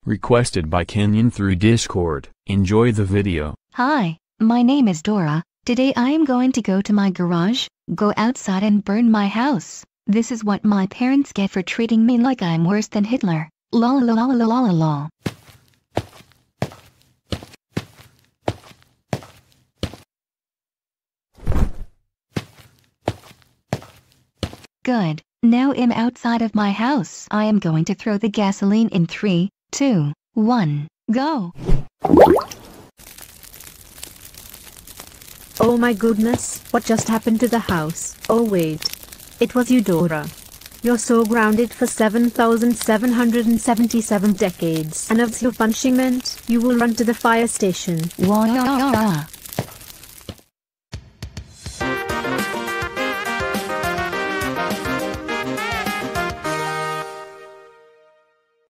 Requested by Kenyon through Discord. Enjoy the video. Hi, my name is Dora. Today I am going to go to my garage, go outside and burn my house. This is what my parents get for treating me like I'm worse than Hitler. Lol lol lol lol lol. Good. Now I'm outside of my house. I am going to throw the gasoline in 3, 2, 1, go. Oh my goodness, what just happened to the house? Oh wait. It was you, Dora. You're so grounded for 7,777 decades. And of your punishment, you will run to the fire station. Wah.